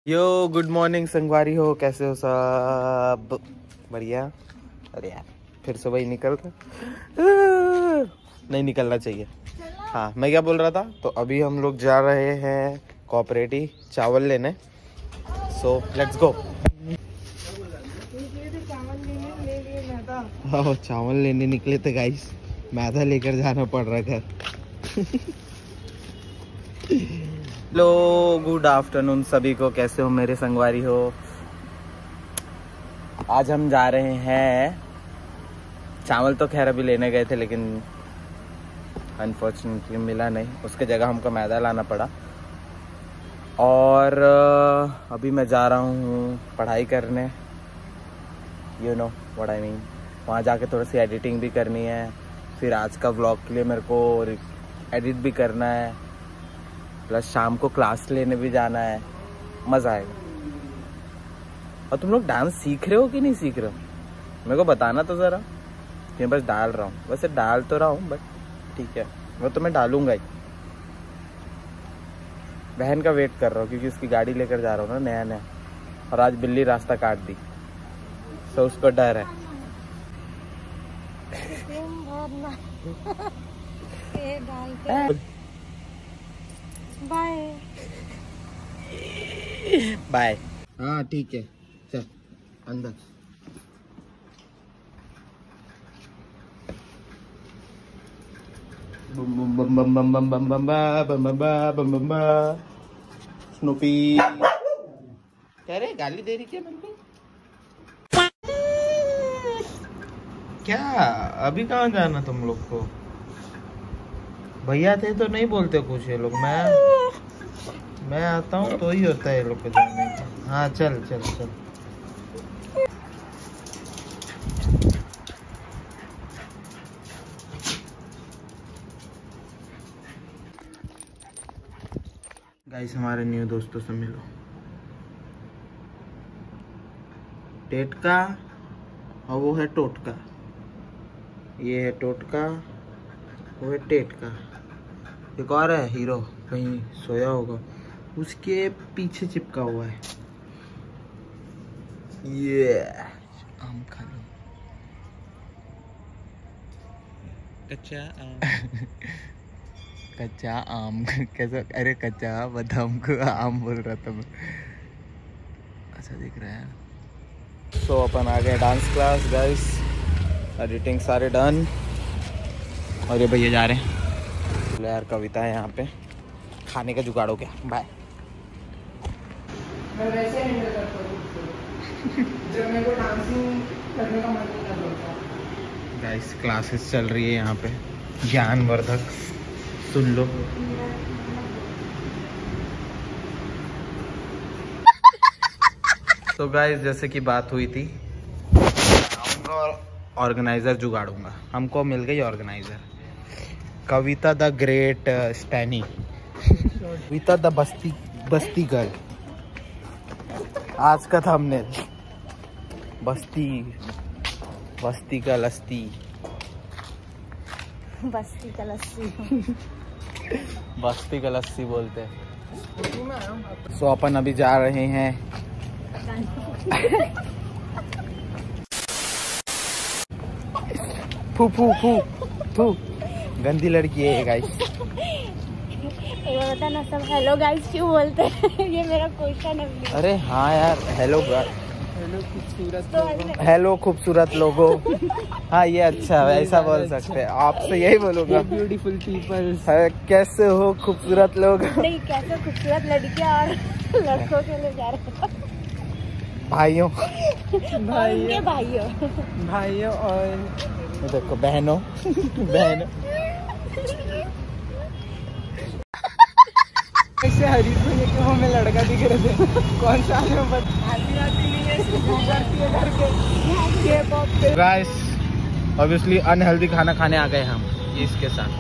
यो good morning संगवारी हो, कैसे हो सब? बढ़िया। अरे यार फिर सुबह ही निकल रहा, नहीं निकलना चाहिए। हाँ मैं क्या बोल रहा था, तो अभी हम लोग जा रहे हैं कोऑपरेटिव चावल लेने। So let's go. हाँ चावल लेने निकले थे गाइस, मैदा लेकर जाना पड़ रहा घर। हेलो गुड आफ्टरनून सभी को, कैसे हो मेरे संगवारी हो? आज हम जा रहे हैं चावल, तो खैर अभी लेने गए थे लेकिन अनफॉर्चुनेटली मिला नहीं, उसके जगह हमको मैदा लाना पड़ा। और अभी मैं जा रहा हूँ पढ़ाई करने, you know what I mean. वहाँ जाके थोड़ी सी एडिटिंग भी करनी है, फिर आज का व्लॉग के लिए मेरे को एडिट भी करना है, प्लस शाम को क्लास लेने भी जाना है। मज़ा आएगा। और तुम लोग डांस सीख रहे हो कि नहीं सीख रहे हो, मेरे को बताना तो ज़रा। मैं बस डाल रहा हूँ, वैसे डाल तो रहा हूँ बट ठीक है, वो तो मैं डालूंगा ही। बहन का वेट कर रहा हूँ क्योंकि उसकी गाड़ी लेकर जा रहा हूँ ना नया नया, और आज बिल्ली रास्ता काट दी, तो उसको डर है। Bye bye. हाँ ठीक है, चल अंदर। बम बम बम बम बम बम बम बम बम बम बम बम बम। स्नूपी क्या रे, गाली दे रही क्या मेरे को? क्या अभी कहाँ जाना तुम लोग को? भैया थे तो नहीं बोलते कुछ ये लोग, मैं आता हूँ तो ही होता है ये लोग को जाने का। हाँ चल चल चल। गाइस हमारे न्यू दोस्तों से मिलो। टेटका और वो है टोटका, ये है टोटका, वो है टेटका। एक और है हीरो, कहीं सोया होगा, उसके पीछे चिपका हुआ है। ये आम खा लो, कच्चा आम। कच्चा आम कैसा? अरे कच्चा बादाम को आम बोल रहा था मैं, अच्छा दिख रहा है। सो अपन आ गए डांस क्लास गाइस, एडिटिंग सारे डन, और ये भैया जा रहे हैं। यार कविता है यहाँ पे, खाने का जुगाड़ हो गया। बाय। मैं वैसे हैंडल करता हूँ जब मेरे को डांसिंग करने का मन नहीं करता। गाइस क्लासेस चल रही है यहाँ पे, ज्ञानवर्धक, सुन लो। तो गाइस जैसे कि बात हुई थी, आऊँगा और ऑर्गेनाइजर जुगाड़ूंगा। हमको मिल गई ऑर्गेनाइजर, कविता द ग्रेट स्टैनी, कविता द बस्ती गर्ल। आज का थंबनेल बस्ती का लस्ती, बस्ती का लस्सी। बस्ती का लस्सी बोलते हैं। सो अपन अभी जा रहे हैं फू फू फू फू, गंदी लड़की है गाइस। बता ना, सब हेलो गाइस क्यों बोलते हैं? ये मेरा क्वेश्चन है। अरे हाँ यार, हेलो हेलो खूबसूरत लोगों। हाँ ये अच्छा है, ऐसा बोल सकते हैं, आपसे यही बोलूंगा। ब्यूटीफुल पीपल, कैसे हो खूबसूरत लोग? नहीं, कैसे खूबसूरत लड़कियां और लड़कों के लिए जा रहे हैं। भाइयों भाइयों और देखो बहनों बहनों। ऐसे हरीश भैया के हमें लड़का दिख रहे थे, कौन सा आती नहीं है। गाइस ऑब्वियसली अनहेल्दी खाना खाने आ गए हम, ये इसके साथ।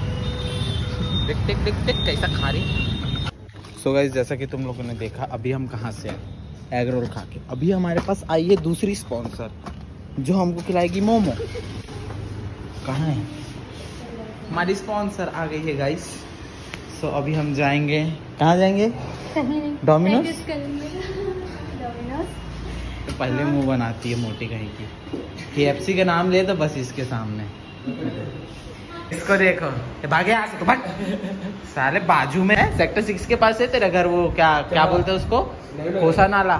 देख कैसा खा रही। सो गाइस जैसा कि तुम लोगों ने देखा, अभी हम कहाँ से आए एग रोल खा के। अभी हमारे पास आई है दूसरी स्पॉन्सर जो हमको खिलाएगी मोमो। कहाँ है हमारी स्पॉन्सर? आ गई है गाइस। सो अभी हम जाएंगे, कहाँ जाएंगे? डोमिनोज। तो पहले मुंह बनाती है मोटी कहीं की। KFC का नाम ले तो बस इसके सामने। इसको देखो, भागे यहाँ से, भाग। साले बाजू में है, सेक्टर 6 के पास है तेरा घर। वो क्या बोलते हैं उसको, कोसा नाला।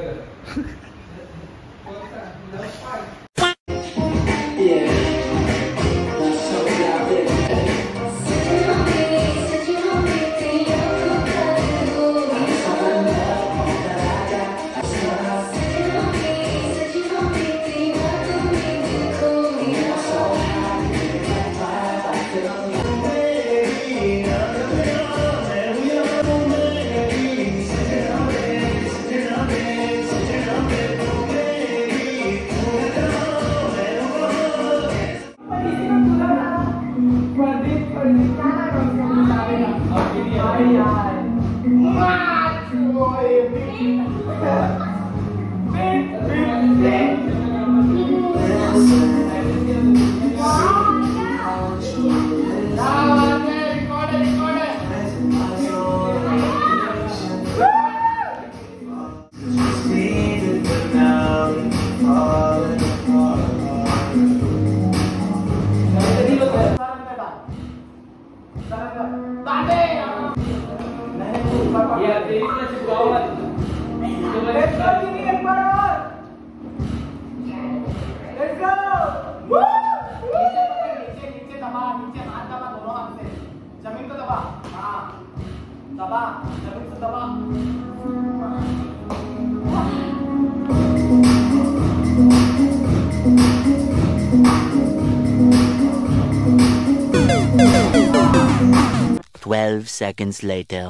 जमीन को दबा, हाँ दबा, जमीन को दबा। 12 seconds later.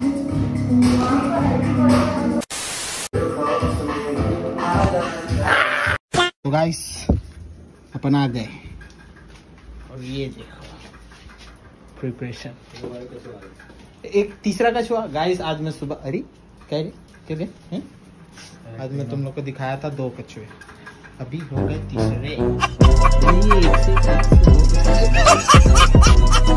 तो गाइस अपन आ गए और ये देखो प्रिपरेशन। एक तीसरा कछुआ गाइस। आज मैं सुबह, अरे क्या हैं? आज मैं तुम लोग को दिखाया था 2 कछुए, अभी हो गए तीसरे।